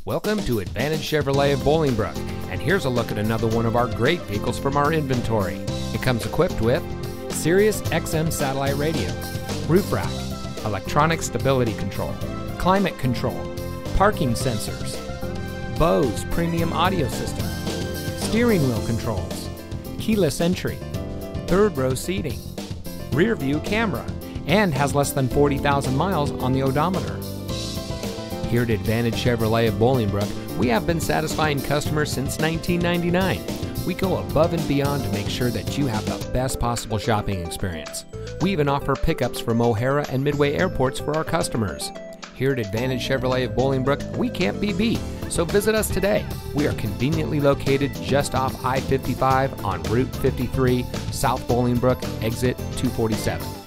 Welcome to Advantage Chevrolet of Bolingbrook, and here's a look at another one of our great vehicles from our inventory. It comes equipped with Sirius XM satellite radio, roof rack, electronic stability control, climate control, parking sensors, Bose premium audio system, steering wheel controls, keyless entry, third row seating, rear view camera, and has less than 40,000 miles on the odometer. Here at Advantage Chevrolet of Bolingbrook, we have been satisfying customers since 1999. We go above and beyond to make sure that you have the best possible shopping experience. We even offer pickups from O'Hara and Midway airports for our customers. Here at Advantage Chevrolet of Bolingbrook, we can't be beat, so visit us today. We are conveniently located just off I-55 on Route 53, South Bolingbrook, exit 247.